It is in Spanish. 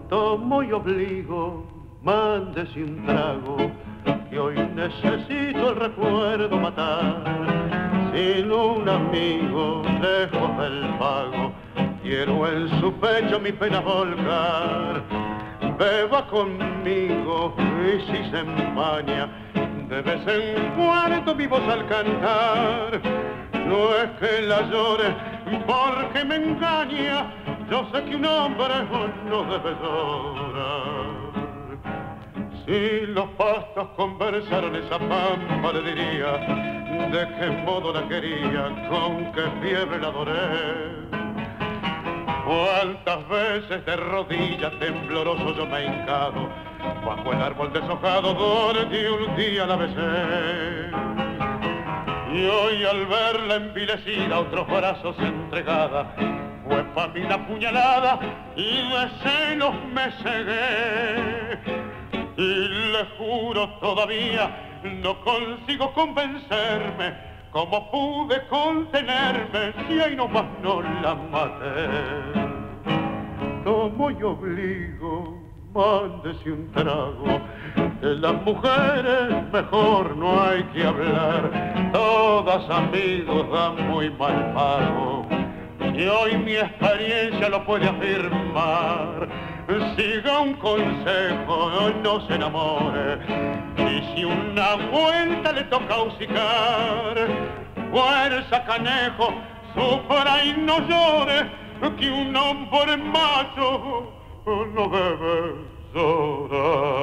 tomo y obligo, mándese un trago, que hoy necesito el recuerdo matar. Sin un amigo lejos del pago, quiero en su pecho mi pena volcar. Beba conmigo y si se empaña, de vez en cuando mi voz al cantar. No es que la llore porque me engaña, yo sé que un hombre no debe llorar. Si los pastos conversaron esa pampa le diría de qué modo la quería, con qué fiebre la adoré. Cuántas veces de rodillas tembloroso yo me he hincado bajo el árbol deshojado donde un día la besé. Y hoy al verla envilecida a otros brazos entregada, fue pa' mí la puñalada y de celos me cegué. Y le juro todavía no consigo convencerme cómo pude contenerme si ahí nomás no la maté. Tomo y obligo, mándese un trago, de las mujeres mejor no hay que hablar, todas amigos dan muy mal pago, y hoy mi experiencia lo puede afirmar. Siga un consejo, no se enamore, y si una vuelta le toca hocicar, fuerza canejo, sufra y no llore, que un hombre macho no debe llorar.